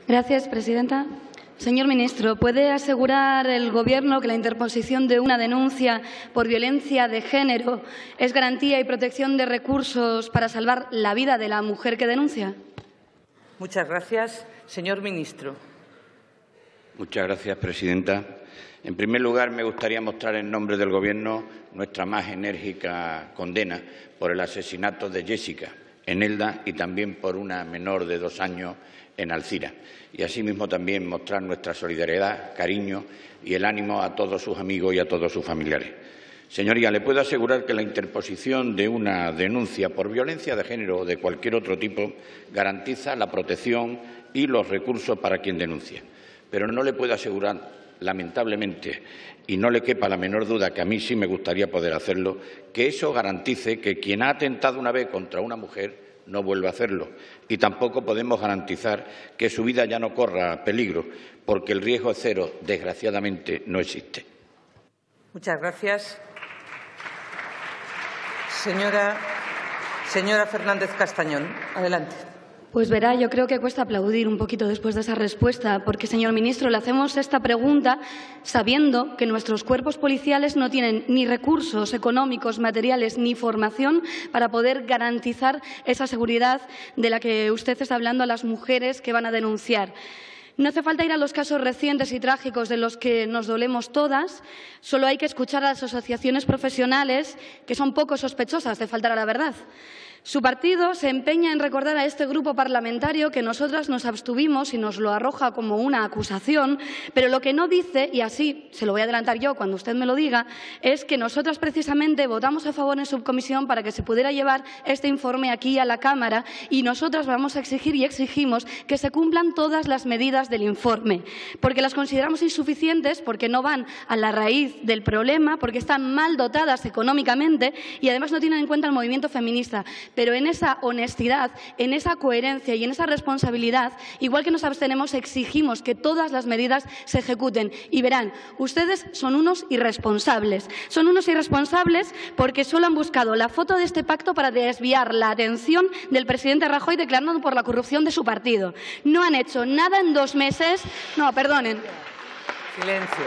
Gracias, presidenta. Señor ministro, ¿puede asegurar el Gobierno que la interposición de una denuncia por violencia de género es garantía y protección de recursos para salvar la vida de la mujer que denuncia? Muchas gracias. Señor ministro. Muchas gracias, presidenta. En primer lugar, me gustaría mostrar en nombre del Gobierno nuestra más enérgica condena por el asesinato de Jessica en Elda y también por una menor de 2 años en Alcira. Y asimismo también mostrar nuestra solidaridad, cariño y el ánimo a todos sus amigos y a todos sus familiares. Señoría, le puedo asegurar que la interposición de una denuncia por violencia de género o de cualquier otro tipo garantiza la protección y los recursos para quien denuncia. Pero no le puedo asegurar, lamentablemente, y no le quepa la menor duda, que a mí sí me gustaría poder hacerlo, que eso garantice que quien ha atentado una vez contra una mujer no vuelva a hacerlo. Y tampoco podemos garantizar que su vida ya no corra peligro, porque el riesgo cero, desgraciadamente, no existe. Muchas gracias. Señora Fernández Castañón, adelante. Pues verá, yo creo que cuesta aplaudir un poquito después de esa respuesta, porque, señor ministro, le hacemos esta pregunta sabiendo que nuestros cuerpos policiales no tienen ni recursos económicos, materiales, ni formación para poder garantizar esa seguridad de la que usted está hablando a las mujeres que van a denunciar. No hace falta ir a los casos recientes y trágicos de los que nos dolemos todas, solo hay que escuchar a las asociaciones profesionales, que son poco sospechosas de faltar a la verdad. Su partido se empeña en recordar a este grupo parlamentario que nosotras nos abstuvimos y nos lo arroja como una acusación, pero lo que no dice, y así se lo voy a adelantar yo cuando usted me lo diga, es que nosotras precisamente votamos a favor en subcomisión para que se pudiera llevar este informe aquí a la Cámara y nosotras vamos a exigir y exigimos que se cumplan todas las medidas del informe, porque las consideramos insuficientes, porque no van a la raíz del problema, porque están mal dotadas económicamente y además no tienen en cuenta el movimiento feminista. Pero en esa honestidad, en esa coherencia y en esa responsabilidad, igual que nos abstenemos, exigimos que todas las medidas se ejecuten. Y verán, ustedes son unos irresponsables. Son unos irresponsables porque solo han buscado la foto de este pacto para desviar la atención del presidente Rajoy declarando por la corrupción de su partido. No han hecho nada en 2 meses. No, perdonen. Silencio.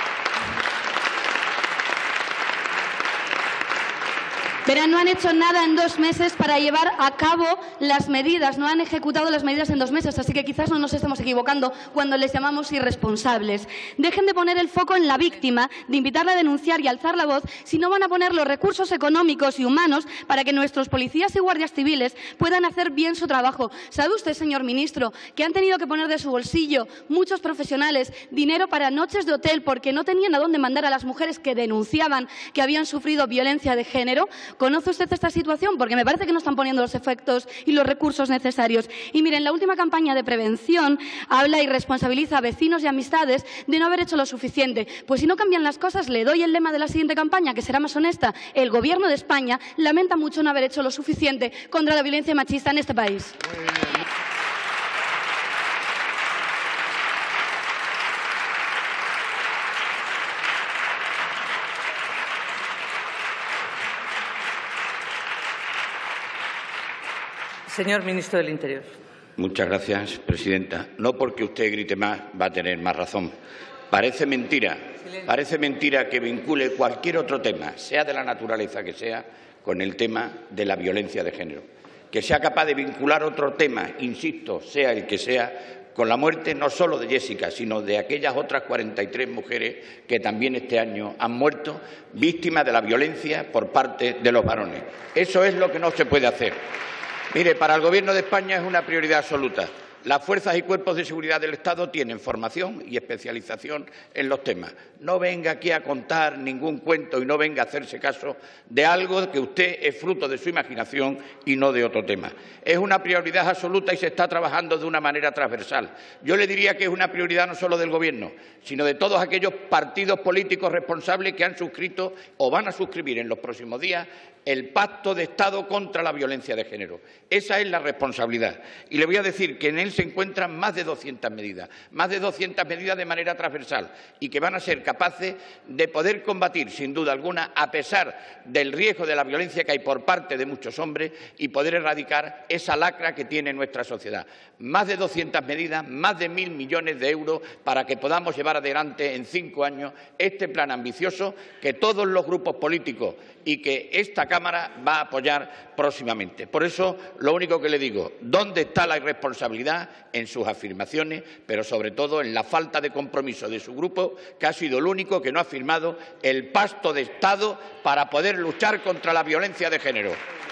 Pero no han hecho nada en 2 meses para llevar a cabo las medidas, no han ejecutado las medidas en 2 meses, así que quizás no nos estemos equivocando cuando les llamamos irresponsables. Dejen de poner el foco en la víctima, de invitarla a denunciar y alzar la voz, si no van a poner los recursos económicos y humanos para que nuestros policías y guardias civiles puedan hacer bien su trabajo. ¿Sabe usted, señor ministro, que han tenido que poner de su bolsillo muchos profesionales dinero para noches de hotel porque no tenían a dónde mandar a las mujeres que denunciaban que habían sufrido violencia de género? ¿Conoce usted esta situación? Porque me parece que no están poniendo los efectos y los recursos necesarios. Y miren, la última campaña de prevención habla y responsabiliza a vecinos y amistades de no haber hecho lo suficiente. Pues si no cambian las cosas, le doy el lema de la siguiente campaña, que será más honesta. El Gobierno de España lamenta mucho no haber hecho lo suficiente contra la violencia machista en este país. Señor ministro del Interior. Muchas gracias, presidenta. No porque usted grite más va a tener más razón. Parece mentira que vincule cualquier otro tema, sea de la naturaleza que sea, con el tema de la violencia de género. Que sea capaz de vincular otro tema, insisto, sea el que sea, con la muerte no solo de Jessica, sino de aquellas otras 43 mujeres que también este año han muerto víctimas de la violencia por parte de los varones. Eso es lo que no se puede hacer. Mire, para el Gobierno de España es una prioridad absoluta. Las fuerzas y cuerpos de seguridad del Estado tienen formación y especialización en los temas. No venga aquí a contar ningún cuento y no venga a hacerse caso de algo que usted es fruto de su imaginación y no de otro tema. Es una prioridad absoluta y se está trabajando de una manera transversal. Yo le diría que es una prioridad no solo del Gobierno, sino de todos aquellos partidos políticos responsables que han suscrito o van a suscribir en los próximos días el Pacto de Estado contra la violencia de género. Esa es la responsabilidad. Y le voy a decir que en él se encuentran más de 200 medidas de manera transversal y que van a ser capaces de poder combatir, sin duda alguna, a pesar del riesgo de la violencia que hay por parte de muchos hombres y poder erradicar esa lacra que tiene nuestra sociedad. Más de 200 medidas, más de 1.000 millones de euros para que podamos llevar adelante en 5 años este plan ambicioso que todos los grupos políticos y que esta Cámara va a apoyar próximamente. Por eso, lo único que le digo, ¿dónde está la irresponsabilidad en sus afirmaciones, pero sobre todo en la falta de compromiso de su grupo, que ha sido el único que no ha firmado el Pacto de Estado para poder luchar contra la violencia de género?